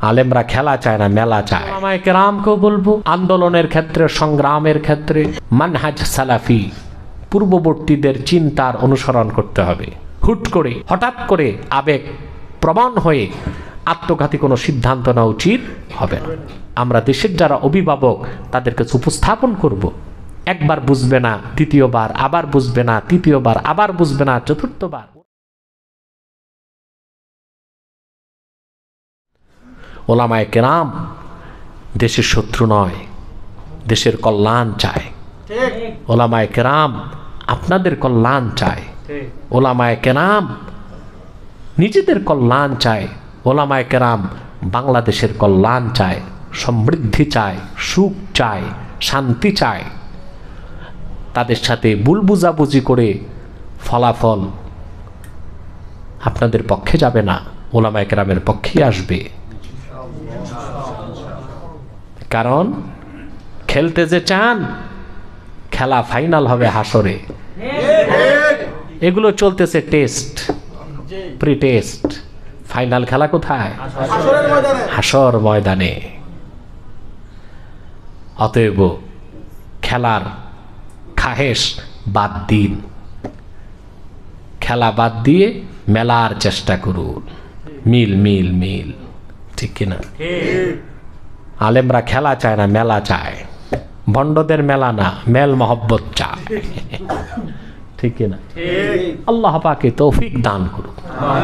আলেমরা খেলা চায় না, মেলা চায়। ওলামায়ে কেরামকেও বলবো, আন্দোলনের ক্ষেত্রে, সংগ্রামের ক্ষেত্রে মানহাজ সালাফি, পূর্ববর্তীদের চিন্তার অনুসরণ করতে হবে। হুট করে, হঠাৎ করে আবেগ প্রবণ হয়ে আত্মঘাতী কোনো সিদ্ধান্ত নেওয়া উচিত হবে না। আমরা দেশের যারা অভিভাবক তাদের কাছে উপস্থাপন করব। একবার বুঝবে না, দ্বিতীয়বার আবার বুঝবে না, তৃতীয়বার আবার বুঝবে না, চতুর্থবার। ওলামায়ে কেরাম দেশের শত্রু নয়, দেশের কল্যাণ চায়। ওলামায়ে কেরাম আপনাদের কল্যাণ চায়। ওলামায়ে কেরাম নিজেদের কল্যাণ চায়। ওলামায়ে কেরাম বাংলাদেশের কল্যাণ চায়, সমৃদ্ধি চায়, সুখ চায়, শান্তি চায়। তাদের সাথে ভুল বুঝাবুঝি করে ফলাফল আপনাদের পক্ষে যাবে না, ওলামায়ে কেরামের পক্ষেই আসবে। কারণ খেলতে যে চান, খেলা ফাইনাল হবে হাসরে। এগুলো চলতেছে টেস্ট, প্রি টেস্ট। ফাইনাল খেলা কোথায়? হাসর ময়দানে। অতএব খেলার খাহেশ বাদ দিন, খেলা বাদ দিয়ে মেলার চেষ্টা করুন। মিল মিল মিল, ঠিক কিনা? আলেমরা খেলা চায় না, মেলা চায়। ভণ্ডদের মেলা না, মেল মহব্বত চায়, ঠিক কিনা? আল্লাহ পাকে তৌফিক দান করুন।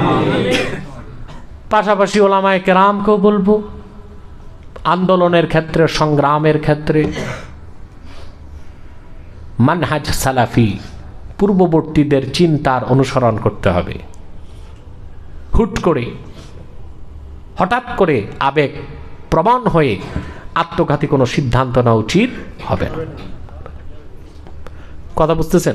পাশাপাশি ওলামায়ে কেরামকেও বলবো, আন্দোলনের ক্ষেত্রে, সংগ্রামের ক্ষেত্রে মানহাজ সালাফি, পূর্ববর্তীদের চিন্তার অনুসরণ করতে হবে। হুট করে, হঠাৎ করে আবেগ প্রবণ হয়ে আত্মঘাতী কোনো সিদ্ধান্ত নেওয়া উচিত হবে না। কথা বুঝতেছেন?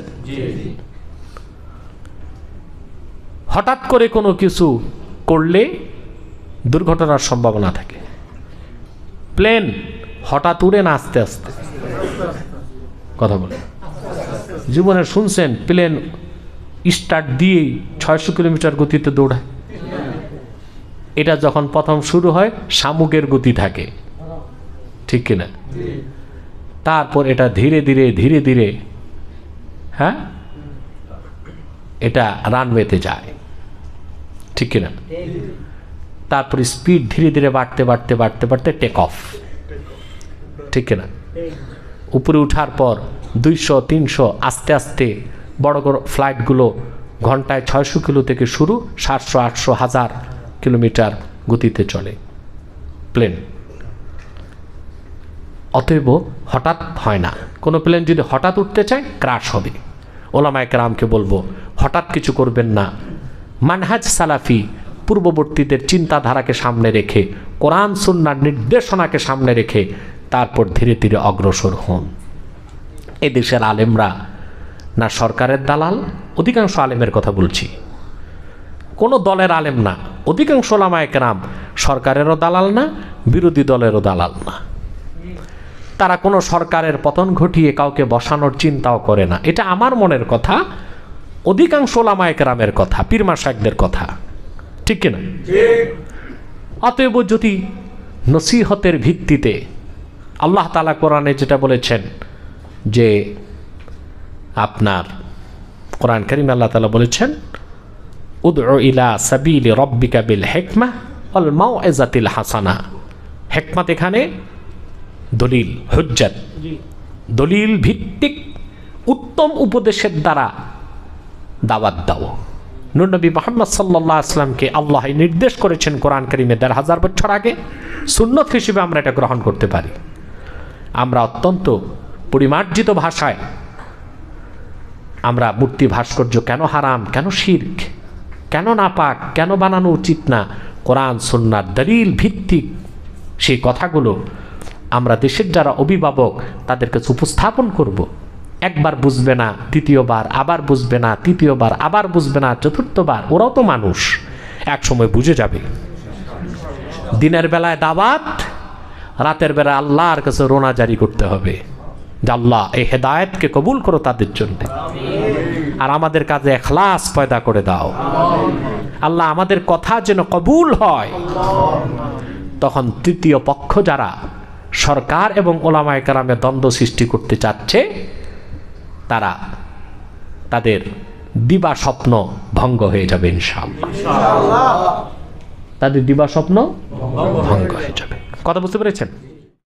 হঠাৎ করে কোনো কিছু করলে দুর্ঘটনার সম্ভাবনা থাকে। প্লেন হঠাৎ উড়ে না, আস্তে আস্তে। কথা বলে জীবনে শুনছেন প্লেন স্টার্ট দিয়েই 600 কিলোমিটার গতিতে দৌড়ায়? এটা যখন প্রথম শুরু হয় শামুকের গতি থাকে, ঠিক কিনা? তারপর এটা ধীরে ধীরে ধীরে ধীরে, হ্যাঁ, এটা রানওয়েতে যায়, ঠিক কিনা? তারপর স্পিড ধীরে ধীরে বাড়তে বাড়তে বাড়তে বাড়তে টেক অফ, ঠিক কিনা? উপরে উঠার পর 200, 300, আস্তে আস্তে বড় বড় ফ্লাইটগুলো ঘন্টায় 600 কিলো থেকে শুরু, 700, 800, 1000 কিলোমিটার গতিতে চলে প্লেন। অতএব হঠাৎ হয় না। কোনো প্লেন যদি হঠাৎ উঠতে চায়, ক্রাশ হবে। ওলামায়ে কেরামকে বলবো, হঠাৎ কিছু করবেন না। মানহাজ সালাফি, পূর্ববর্তীদের চিন্তাধারাকে সামনে রেখে, কোরআন সুন্নাহর নির্দেশনাকে সামনে রেখে তারপর ধীরে ধীরে অগ্রসর হন। এদেশের আলেমরা না সরকারের দালাল, অধিকাংশ আলেমের কথা বলছি, কোনো দলের আলেম না। অধিকাংশ ওলামায়ে কেরাম সরকারেরও দালাল না, বিরোধী দলেরও দালাল না। তারা কোনো সরকারের পতন ঘটিয়ে কাউকে বসানোর চিন্তাও করে না। এটা আমার মনের কথা, অধিকাংশ ওলামায়ে কেরামের কথা, পীর মাশায়েখদের কথা, ঠিক কিনা? অতএব যদি নসিহতের ভিত্তিতে, আল্লাহ তাআলা কোরআনে যেটা বলেছেন যে আপনার কোরআন কারীমে আল্লাহ তাআলা বলেছেন, উদউ ইলা সাবিলি রাব্বিকা বিল হিকমাহ ওয়াল মাউইজাতিল হাসানা। হিকমত এখানে দলিল, হুজ্জত, দলিল ভিত্তিক উত্তম উপদেশের দ্বারা দাওয়াত দাও। নূর নবী মুহাম্মদ সাল্লাল্লাহু আলাইহি ওয়াসাল্লামকে আল্লাহ নির্দেশ করেছেন কোরআন কারীমে ১৫০০ বছর আগে। সুন্নত হিসেবে আমরা এটা গ্রহণ করতে পারি। আমরা অত্যন্ত পরিমার্জিত ভাষায় আমরা মূর্তি ভাস্কর্য কেন হারাম, কেন শিরক, কেন নাপাক, কেন বানানো উচিত না, কোরআন সুন্নাহর দলিল ভিত্তিক সেই কথাগুলো আমরা দেশের যারা অভিভাবক তাদের কাছে উপস্থাপন করব। একবার বুঝবে না, দ্বিতীয়বার আবার বুঝবে না, তৃতীয়বার আবার বুঝবে না, চতুর্থবার। ওরাও তো মানুষ, এক সময় বুঝে যাবে। দিনের বেলায় দাওয়াত, রাতের বেলায় আল্লাহর কাছে রোনা জারি করতে হবে যে আল্লাহ এই হেদায়েতকে কবুল করো তাদের জন্য, আর আমাদের কাজে ইখলাস পয়দা করে দাও। আল্লাহ আমাদের কথা যেন কবুল হয়। তখন তৃতীয় পক্ষ যারা সরকার এবং ওলামায়ে কেরামের দ্বন্দ্ব সৃষ্টি করতে চাচ্ছে তারা তাদের দিবা স্বপ্ন ভঙ্গ হয়ে যাবে ইনশাআল্লাহ। তাদের দিবা স্বপ্ন ভঙ্গ হয়ে যাবে। কথা বুঝতে পেরেছেন?